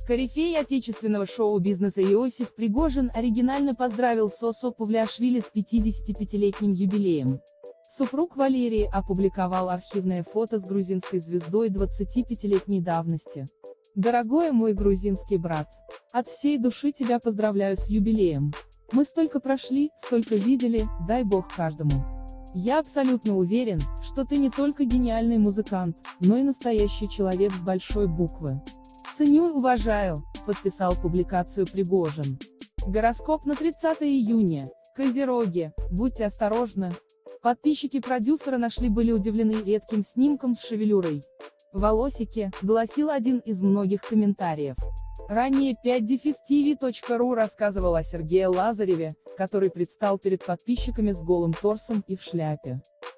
Корифей отечественного шоу-бизнеса Иосиф Пригожин оригинально поздравил Сосо Павлиашвили с 55-летним юбилеем. Супруг Валерий опубликовал архивное фото с грузинской звездой 25-летней давности. «Дорогой мой грузинский брат, от всей души тебя поздравляю с юбилеем. Мы столько прошли, столько видели, дай бог каждому. Я абсолютно уверен, что ты не только гениальный музыкант, но и настоящий человек с большой буквы. Ценю и уважаю», — подписал публикацию Пригожин. Гороскоп на 30 июня. Козероги, будьте осторожны. Подписчики продюсера были удивлены редким снимком с шевелюрой. «Волосики», — гласил один из многих комментариев. Ранее 5-tv.ru рассказывал о Сергее Лазареве, который предстал перед подписчиками с голым торсом и в шляпе.